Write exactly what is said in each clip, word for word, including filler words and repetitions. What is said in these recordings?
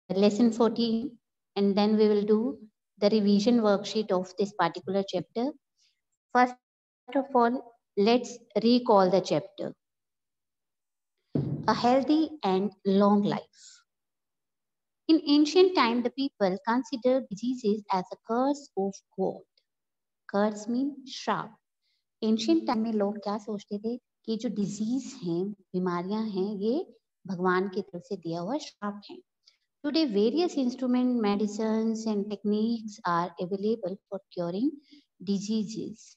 lesson fourteen, and then we will do the revision worksheet of this particular chapter. First of all, let's recall the chapter. A healthy and long life. In ancient time, the people considered diseases as a curse of God. Curse means श्राप. Ancient time में लोग क्या सोचते थे कि जो disease हैं, बीमारियां हैं, ये भगवान की तरफ से दिया हुआ श्राप है. Today, various instruments, medicines, and techniques are available for curing diseases.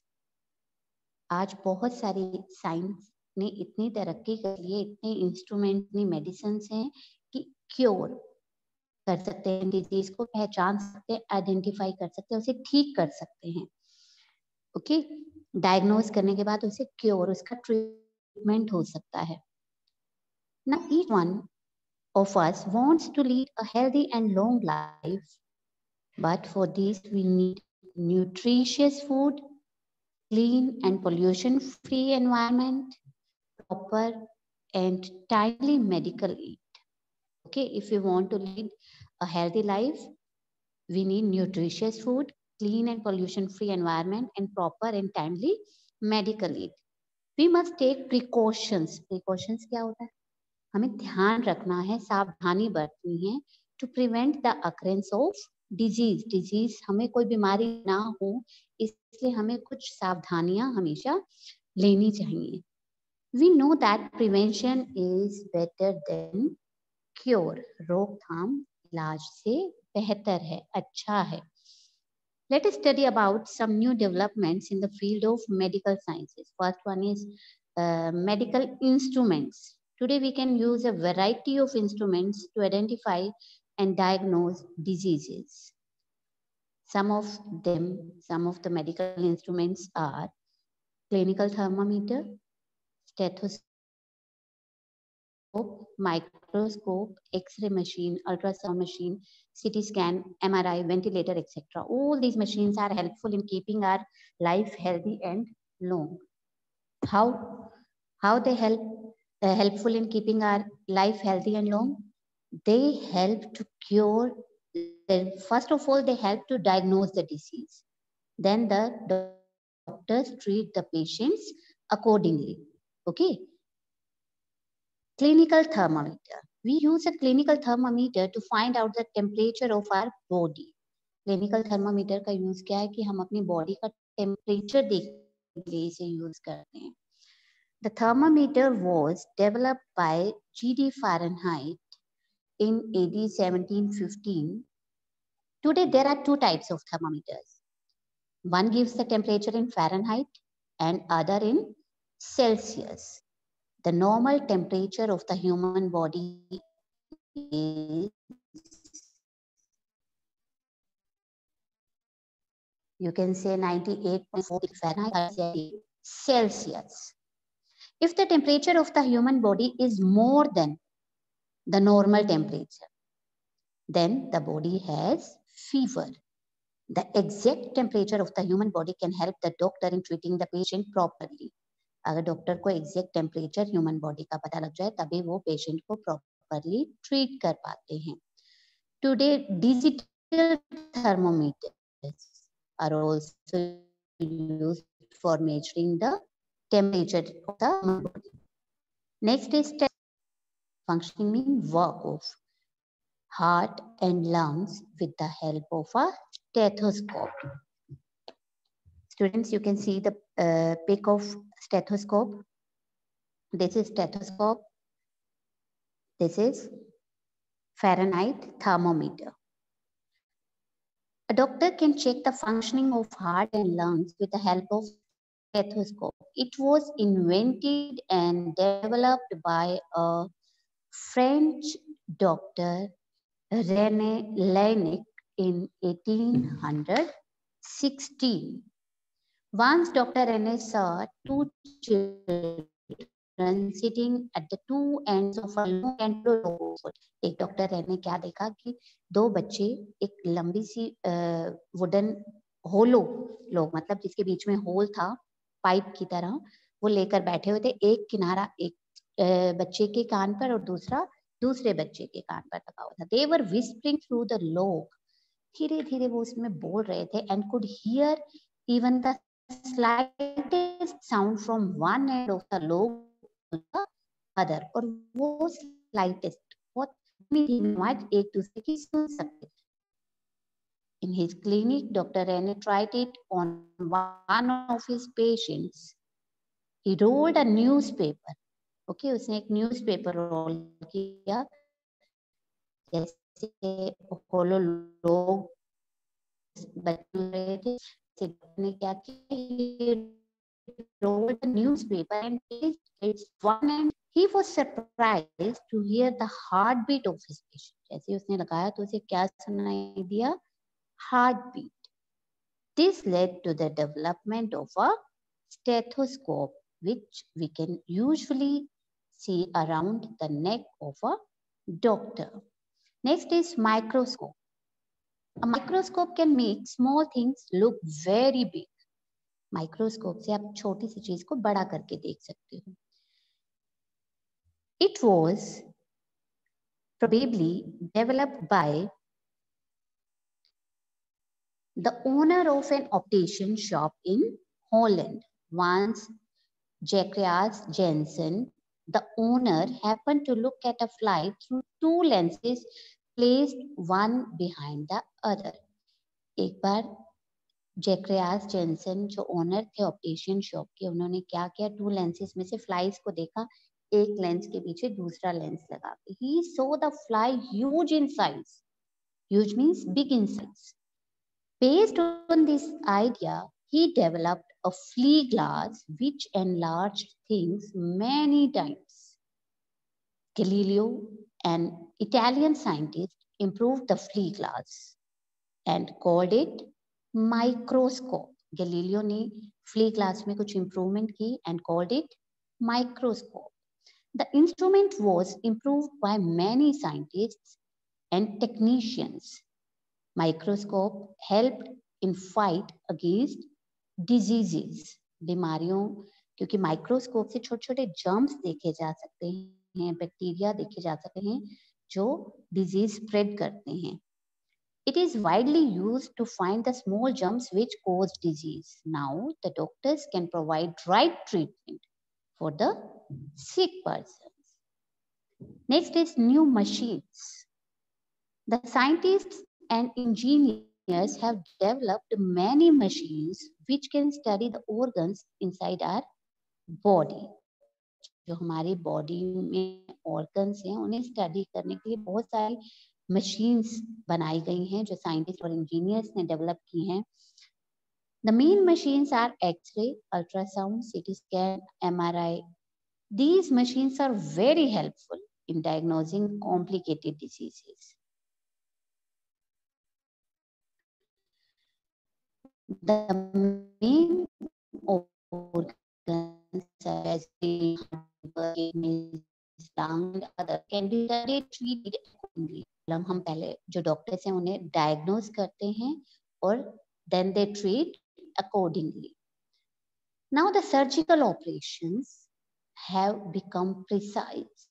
आज बहुत सारी साइंस ने इतनी तरक्की कर ली है, इतने इंस्ट्रूमेंट, इतनी मेडिसिन हैं कि क्योर कर सकते हैं, डिजीज को पहचान सकते हैं, आइडेंटिफाई कर सकते हैं, उसे ठीक कर सकते हैं. ओके, डायग्नोज करने के बाद उसे क्योर, उसका ट्रीटमेंट हो सकता है. Now each one of us wants to lead a healthy and long life, but for this we need nutritious food, clean and pollution-free environment, proper and timely medical aid. Okay, if you want to lead a healthy life, we need nutritious food, clean and pollution-free environment, and proper and timely medical aid. We must take precautions. Precautions क्या होता है? हमें ध्यान रखना है, सावधानी बरतनी है to prevent the occurrence of disease. Disease हमें कोई बीमारी ना हो, इसलिए हमें कुछ सावधानियां हमेशा लेनी चाहिए. We know that prevention is better than cure. रोकथाम इलाज से बेहतर है, अच्छा है. Let us study about some new developments in the field of medical sciences. First one is uh, medical instruments. Today we can use a variety of instruments to identify and diagnose diseases. Some of them, some of the medical instruments are clinical thermometer, stethoscope, microscope, X-ray machine, ultrasound machine, C T scan, M R I, ventilator, et cetera. All these machines are helpful in keeping our life healthy and long. How, how they help uh, helpful in keeping our life healthy and long? They help to cure. First of all, they help to diagnose the disease. Then the doctors treat the patients accordingly. Okay. Clinical thermometer. We use a clinical thermometer to find out the temperature of our body. Clinical thermometer का use क्या है कि हम अपनी body का temperature देखने के लिए इसे use करते हैं. The thermometer was developed by G D Fahrenheit in A D seventeen fifteen. Today there are two types of thermometers. One gives the temperature in Fahrenheit and other in Celsius. The normal temperature of the human body is, you can say, ninety-eight point four Fahrenheit, Celsius. If the temperature of the human body is more than the normal temperature, then the body has fever. The exact temperature of the human body can help the doctor in treating the patient properly. अगर doctor को exact temperature human body का पता लग जाए तभी वो patient को properly treat कर पाते हैं. Today digital thermometers are also used for measuring the temperature of the human body. Next is functioning mean work of heart and lungs with the help of a stethoscope. Students, you can see the uh, pic of stethoscope. This is stethoscope. This is Fahrenheit thermometer. A doctor can check the functioning of heart and lungs with the help of stethoscope. It was invented and developed by a French doctor, René Laennec, in eighteen sixteen. Once Doctor René saw two children sitting at the two ends of a long and low wood. एक doctor Rene क्या देखा कि दो बच्चे एक लंबी सी wooden होलो लोग, मतलब जिसके बीच में होल था पाइप की तरह, वो लेकर बैठे हुए थे. एक किनारा एक बच्चे के कान पर और दूसरा दूसरे बच्चे के कान पर लगा हुआ था. They were whispering through the log. धीरे धीरे वो उसमें बोल रहे थे and could hear even the slightest sound from one end of the log to the other. और वो slightest बहुत धीमी आवाज एक दूसरे की सुन सकते थे. In his clinic, Doctor Rene tried it on one of his patients. He rolled a newspaper. Okay, उसने एक newspaper roll किया. जैसे होलो लोग बच्चे रहे थे, ने क्या किया? He rolled a newspaper and placed its one end. He was surprised to hear the heartbeat of his patient. जैसे उसने लगाया तो उसे क्या सुनाई दिया? Heartbeat. This led to the development of a stethoscope, which we can usually see around the neck of a doctor. Next is microscope. A microscope can make small things look very big. Microscope से आप छोटी सी चीज को बड़ा करके देख सकते हो. It was probably developed by the owner of an optician shop in Holland. Once Jacques Janssen, the owner, happened to look at a fly through two lenses placed one behind the other. एक बार Zacharias Janssen जो owner थे optician shop के, उन्होंने क्या किया? To lenses में से फ्लाइज को देखा, एक लेंस के पीछे दूसरा लेंस लगा के. He saw the fly huge in size. Huge means big in size. Based on this idea, he developed a flea glass which enlarged things many times. Galileo, an Italian scientist, improved the flea glass and called it microscope. Galileo ने flea glass में कुछ improvement की and called it microscope. The instrument was improved by many scientists and technicians. Microscope helped in fight against diseases. बीमारियों, क्योंकि microscope से छोटे छोटे germs देखे जा सकते हैं, बैक्टीरिया देखे जा सकते हैं जो डिजीज स्प्रेड करते हैं. It is widely used to find the small germs which cause disease. Now the doctors can provide right treatment for the sick persons. Next is new machines. The scientists and engineers have developed many machines which can study the organs inside our body. जो हमारी body में organs हैं उन्हें study करने के लिए बहुत सारी मशीन्स बनाई गई हैं जो साइंटिस्ट और इंजीनियर्स ने डेवलप की हैं. The main machines are X-ray, ultrasound, C T scan, M R I. These machines are very helpful in diagnosing complicated diseases. The main organs such as the kidneys, lung and other can be studied treated accordingly. हम पहले जो doctors हैं उन्हें diagnose करते हैं और then they treat accordingly. Now the surgical operations have become precise.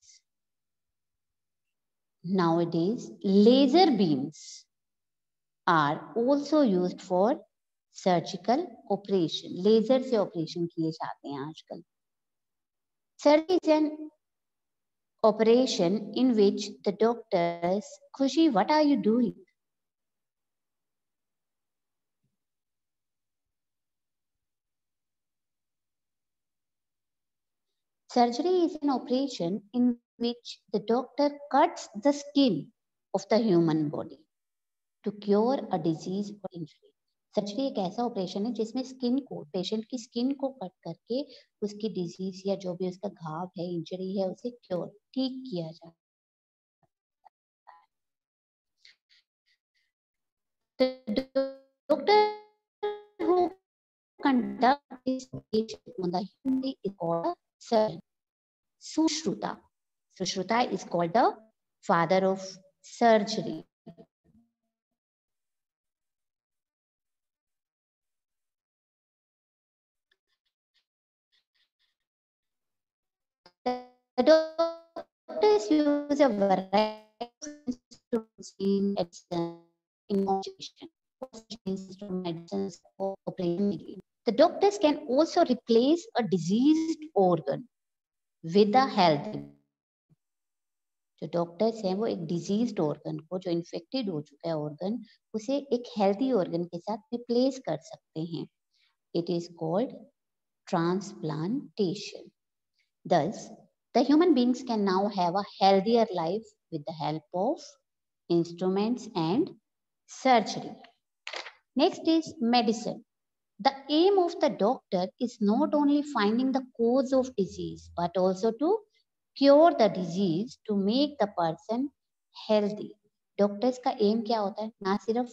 Nowadays, laser beams are also used for surgical operation. Laser से operation किए जाते हैं आजकल. Surgery is an operation in which the doctors. Khushi, what are you doing? Surgery is an operation in which the doctor cuts the skin of the human body to cure a disease or injury. Surgery एक ऐसा operation है जिसमें skin को, patient की skin को cut करके उसकी disease या जो भी उसका घाव है, इंजरी है, उसे क्योर, ठीक किया जाता है. The doctor who conduct this operation on the human is called a surgeon. Sushruta. Sushruta is called the father of surgery. The Doctors use a variety of instruments in medicine, in consultation, medicines or operation. The doctors can also replace a diseased organ with a healthy. जो doctors हैं वो एक diseased organ को, जो infected हो चुका है organ, उसे एक हेल्दी ऑर्गन के साथ रिप्लेस कर सकते हैं. It is called transplantation. Thus, the human beings can now have a healthier life with the help of instruments and surgery. Next is medicine. The aim of the doctor is not only finding the cause of disease, but also to cure the disease to make the person healthy. Doctors का aim क्या होता है? ना सिर्फ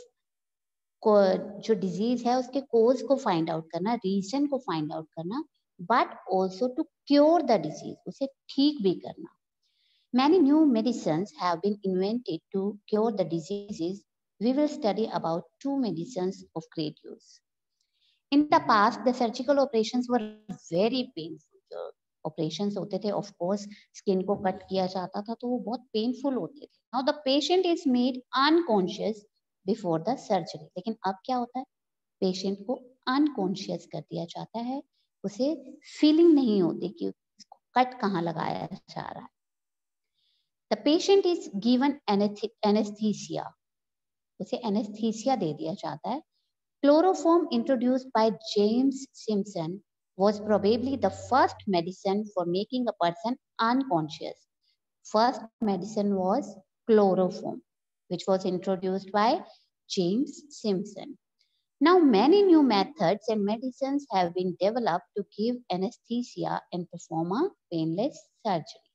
जो disease है उसके cause को फाइंड आउट करना, रीजन को फाइंड आउट करना, but also to cure the disease, उसे ठीक भी करना. Many new medicines have been invented to cure the diseases. We will study about two medicines of great use. In the past, the surgical operations were very painful. Operations होते थे, of course, skin को cut किया जाता था तो वो बहुत painful होते थे. Now the patient is made unconscious before the surgery. लेकिन अब क्या होता है? पेशेंट को अनकॉन्शियस कर दिया जाता है, उसे फीलिंग नहीं होती कि उसको कट कहाँ लगाया जा रहा है. The patient is given anaesthesia, उसे एनेस्थीसिया दे दिया जाता है. Chloroform introduced by James Simpson was probably the first medicine for making a person unconscious. First medicine was chloroform, which was introduced by James Simpson. Now, many new methods and medicines have been developed to give anesthesia and perform a painless surgery.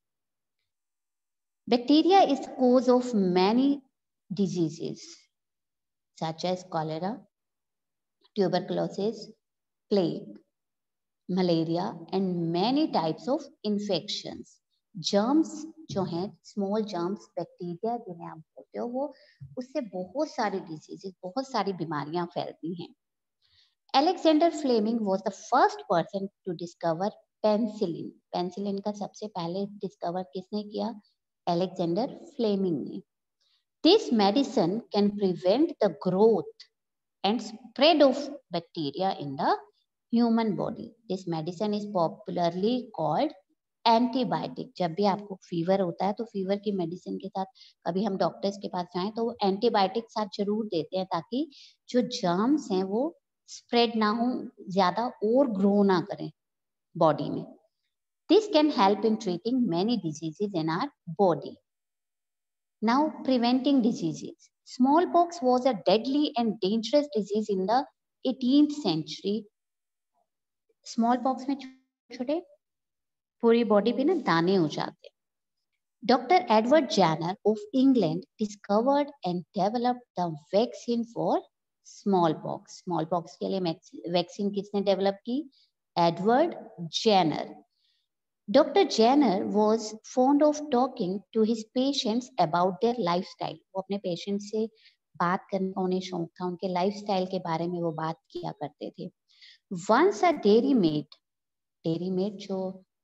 Bacteria is the cause of many diseases, such as cholera, tuberculosis, plague, malaria, and many types of infections. Germs जो हैं, small germs, bacteria जिन्हें आप बोलते हो, वो उससे बहुत सारी diseases, बहुत सारी बीमारियां फैलती हैं. Alexander Fleming was the first person to discover penicillin. Penicillin का सबसे पहले discover किसने किया? Alexander Fleming ने. This medicine can prevent the growth and spread of bacteria in the human body. This medicine is popularly called antibiotic. जब भी आपको fever होता है तो फीवर की मेडिसिन के साथ कभी हम डॉक्टर्स के पास जाएं तो वो एंटीबायोटिक साथ जरूर देते हैं ताकि जो जर्म्स हैं वो स्प्रेड ना हो, ज्यादा और ग्रो ना करें बॉडी में. This can help in treating many diseases in our body. Now, preventing diseases. Smallpox was a deadly and dangerous disease in the eighteenth century. Smallpox में छोटे पूरी बॉडी पे ना दाने हो जाते. Doctor Edward Jenner of England discovered and developed the vaccine for smallpox. Smallpox के लिए वैक्सीन किसने डेवलप की? Edward Jenner. Doctor Jenner was fond of talking to his patients about their lifestyle. वो अपने पेशेंट से बात करने का उन्हें शौक था, उनके लाइफस्टाइल के बारे में वो बात किया करते थे. Once a dairy maid, dairy maid जो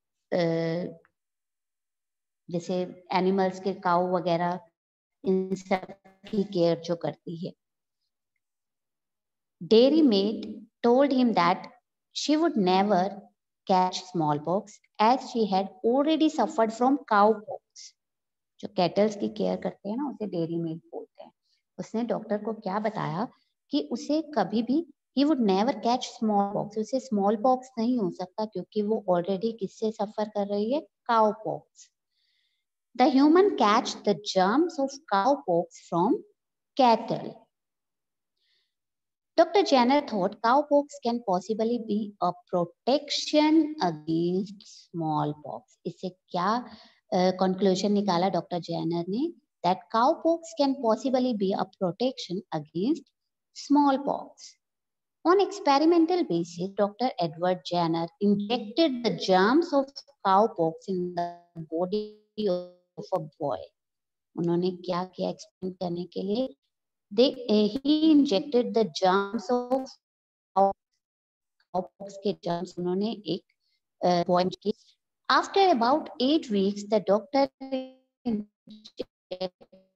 जैसे एनिमल्स के काऊ वगैरह इन सब की केयर जो करती है, dairy maid told him that she would never catch smallpox as she had already suffered from cowpox. जो कैटल्स की केयर करते हैं ना उसे डेयरी मेड बोलते हैं. उसने डॉक्टर को क्या बताया कि उसे कभी भी he would never catch smallpox, उसे smallpox नहीं हो सकता क्योंकि वो ऑलरेडी किससे सफर कर रही है? Cowpox. The human catch the germs of cowpox from cattle. Doctor Jenner thought cowpox can possibly be a protection against smallpox. इससे क्या conclusion निकाला डॉक्टर जेनर ने? That cowpox can possibly be a protection against smallpox. On experimental basis, Doctor Edward Jenner injected the germs of cowpox in the body of a boy. उन्होंने क्या किया experiment करने के लिए? They uh, he injected the germs of cowpox के germs उन्होंने एक uh, boy की. After about eight weeks, the doctor inject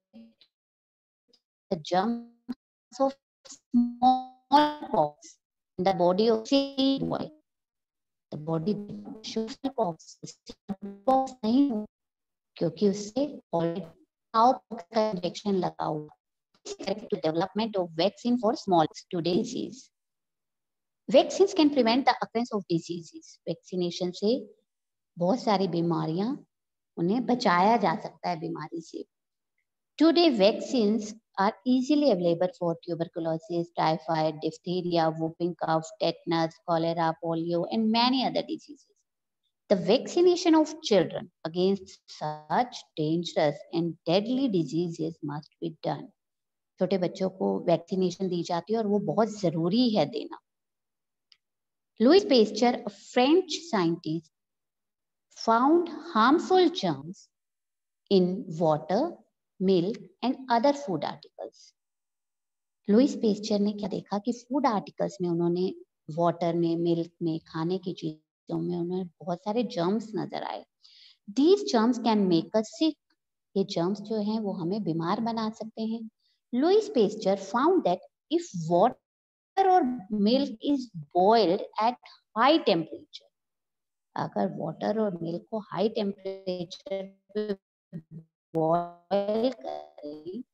the germs of smallpox in the body of a boy, the body should smallpox smallpox नहीं हो क्योंकि उससे already cowpox का injection लगा हुआ to development of vaccine for smallpox to disease. Vaccines can prevent the occurrence of diseases. Vaccination से बहुत सारी बीमारियां उन्हें बचाया जा सकता है बीमारी से. Today vaccines are easily available for tuberculosis, typhoid, diphtheria, whooping cough, tetanus, cholera, polio, and many other diseases. The vaccination of children against such dangerous and deadly diseases must be done. छोटे बच्चों को vaccination दी जाती है और वो बहुत जरूरी है देना. Louis Pasteur, a French scientist, found harmful germs in water, milk and other food articles. Louis Pasteur ने क्या देखा कि फूड आर्टिकल्स में उन्होंने वाटर में, मिल्क में, खाने की चीजों में उन्हें बहुत सारे जर्म्स नजर आए. These germs can make us sick. ये जर्म्स जो हैं वो हमें बीमार बना सकते हैं. Louis Pasteur found that if water or milk is boiled at high temperature, अगर water और milk को high temperature पे boil करें,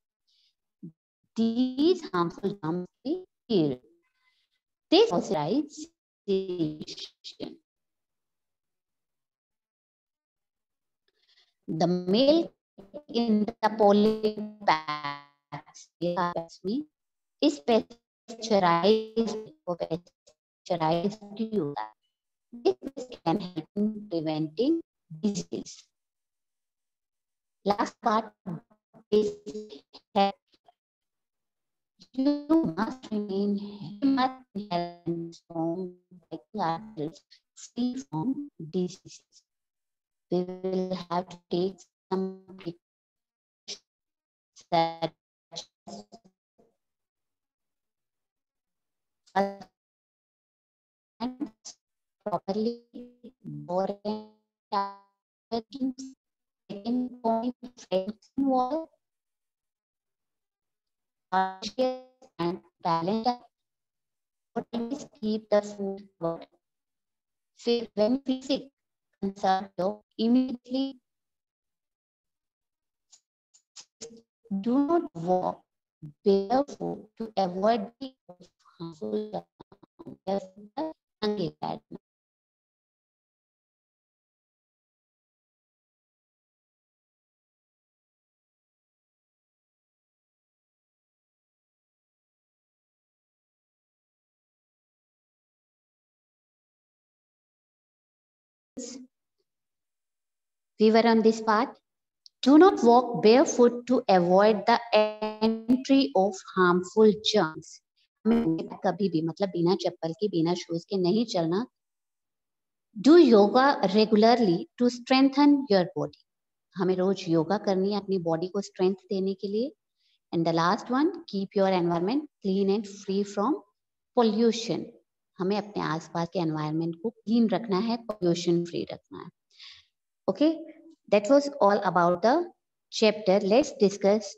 these harmful germs be killed. This pasteurization. The milk in the polypacks is pasteurized or pasteurized to this can help in preventing disease. Last part is health. You must remain healthy and strong like ourselves, free from diseases. We will have to take some precautions that and properly boring second point water and balance. Always keep the food covered. When we sick, consult your immediately. Do not walk barefoot to avoid the harmful germs. We were on this part. Do not walk barefoot to avoid the entry of harmful germs. कभी भी मतलब बिना चप्पल के, बिना shoes के नहीं चलना. Do yoga regularly to strengthen your body. हमें रोज योगा करनी है अपनी बॉडी को स्ट्रेंथ देने के लिए. And the last one, keep your environment clean and free from pollution. हमें अपने आसपास के एनवायरनमेंट को क्लीन रखना है, pollution free रखना है. Okay, that was all about the chapter. Let's discuss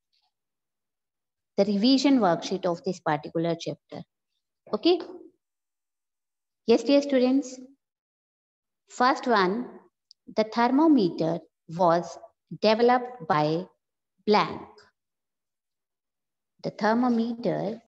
the revision worksheet of this particular chapter. Okay. Yes, dear students. First one, the thermometer was developed by blank. The thermometer